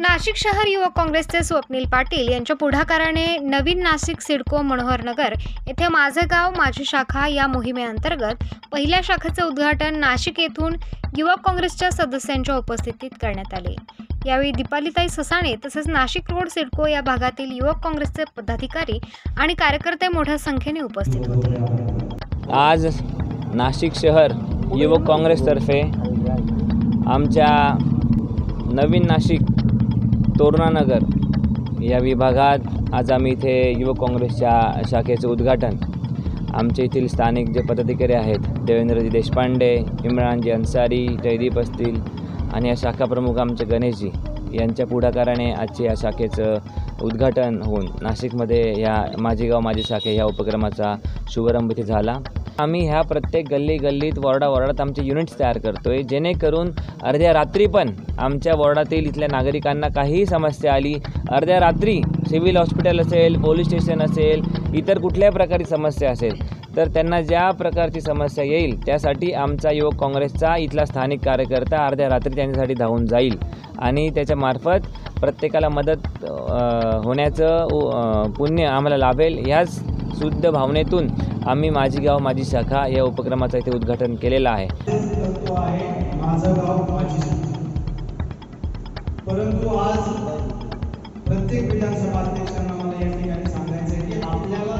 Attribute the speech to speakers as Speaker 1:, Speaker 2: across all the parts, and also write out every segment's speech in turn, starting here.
Speaker 1: नाशिक शहर युवक काँग्रेसचे स्वप्नील पाटील यांच्या पुढाकाराने नवीन नाशिक सिडको मनोहरनगर येथे माझे गाव माझी शाखा या मोहिमेअंतर्गत पहिल्या शाखेचे उद्घाटन नाशिक येथून युवक काँग्रेसच्या सदस्यांच्या उपस्थितीत करण्यात आले। यावेळी दीपालीताई ससाणे तसेच नाशिक रोड सिडको या भागातील युवक काँग्रेसचे पदाधिकारी आणि कार्यकर्ते मोठ्या संख्येने उपस्थित होते।
Speaker 2: आज नाशिक शहर युवक काँग्रेसतर्फे आमच्या नवीन नाशिक तोरणानगर या विभागात आज आम्ही इथे युवक काँग्रेसच्या शाखेचे उद्घाटन आमच्या येथील स्थानिक जे पदाधिकारी आहेत देवेंद्रजी देशपांडे, इम्रानजी अन्सारी, जयदीप असतील आणि या शाखा प्रमुख आमचे गणेशजी यांच्या पुढाकाराने आजचे या शाखेचं उद्घाटन होऊन नाशिकमध्ये या माझे गाव माझी शाखा ह्या उपक्रमाचा शुभारंभ इथे झाला। आम्ही ह्या प्रत्येक गल्लीत वॉर्डात आमचे युनिट्स तयार करतोय, जेणेकरून अर्ध्या रात्री पण आमच्या वॉर्डातील इथल्या नागरिकांना काहीही समस्या आली, अर्ध्या रात्री सिव्हिल हॉस्पिटल असेल, पोलीस स्टेशन असेल, इतर कुठल्याही प्रकारची समस्या असेल तर त्यांना ज्या प्रकारची समस्या येईल त्यासाठी आमचा युवक काँग्रेसचा इथला स्थानिक कार्यकर्ता अर्ध्या रात्री त्यांच्यासाठी धावून जाईल आणि त्याच्यामार्फत प्रत्येकाला मदत होण्याचं पुण्य आम्हाला लाभेल। ह्याच शुद्ध भावनेतून आम्ही माझी गाव माझी शाखा या उपक्रमाचं इथे उद्घाटन केलेलं आहे।
Speaker 3: माझं गाव माझी शाखा, परंतु आज प्रत्येक विधानसभा अध्यक्षांना मला या ठिकाणी सांगायचं आहे की आपल्याला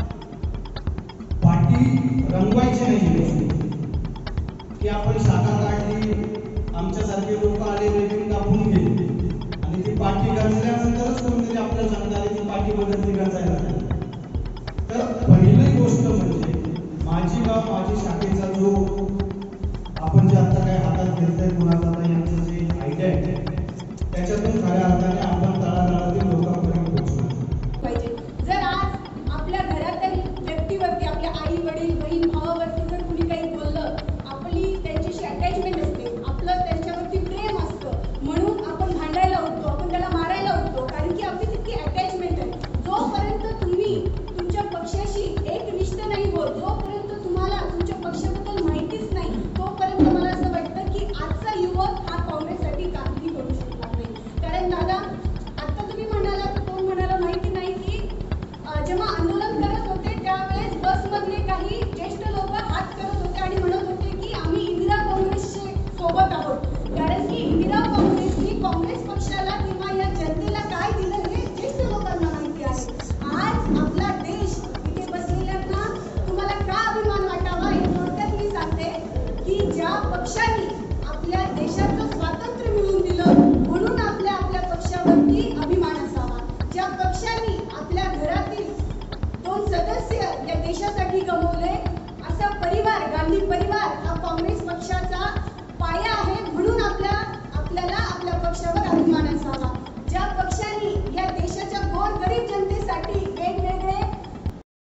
Speaker 3: पाठी रंगवायची नाही की आपण शाखा काढली, आमच्यासारखे लोक आले रेटिंग कापून गेले आणि ती पाठी गंजल्यानंतरच कोणतरी आपल्याला सांगणार की पाठी बदलली गंजायला। तर पहिली गोष्ट म्हणजे माझी गाव माझी शाखेचा जो आपण जे आता काय हातात घेतलंय कुणाचा यांचं जे आयडिया आहे त्याच्यातून खऱ्या अर्थाने आपण तळागाळातील लोकांपर्यंत पोहोचलो
Speaker 4: पाहिजे। जर आज आपल्या घरातील व्यक्तीवरती आपल्या आई वडील बहीण भावावरती जर कुणी काही बोललं, आपली त्यांच्याशी अटॅचमेंट असते, आपलं त्यांच्यावरती प्रेम असतं, म्हणून आपण भांडायला उठतो, आपण त्याला मारायला उठतो, कारण की आपली तितकी अटॅचमेंट आहे। जोपर्यंत तुम्ही तुमच्या पक्षाशी एक निष्ठ नाही होत, जोपर्यंत तुम्हाला तुमच्या पक्षाबद्दल माहितीच नाही, तोपर्यंत मला असं वाटतं की आजचा युवक हा काँग्रेससाठी काहीही करू शकणार नाही। कारण दादा आता तुम्ही म्हणाला, कोण म्हणाला माहिती नाही की जेव्हा आंदोलन करत होते त्यावेळेस बसमधले काही ज्येष्ठ लोक हात करत होते आणि म्हणत होते की आम्ही इंदिरा काँग्रेसचे सोबत आहोत, कारण की इंदिरा काँग्रेसनी काँग्रेस पक्षाला किंवा या जनतेला काय दिलं हे ज्येष्ठ लोकांना माहिती आहे। आज आपला देश इथे बसलेल्यांना तुम्हाला का अभिमान वाटावा हे थोडक्यात मी सांगते की ज्या पक्षाने आपल्या देशाचं स्वातंत्र्य मिळवून दिलं म्हणून आपल्या पक्षावरती अभिमान असावा। ज्या पक्षाने आपल्या घरातील 2 सदस्य या देशासाठी गमावले, असा परिवार गांधी परिवार हा काँग्रेस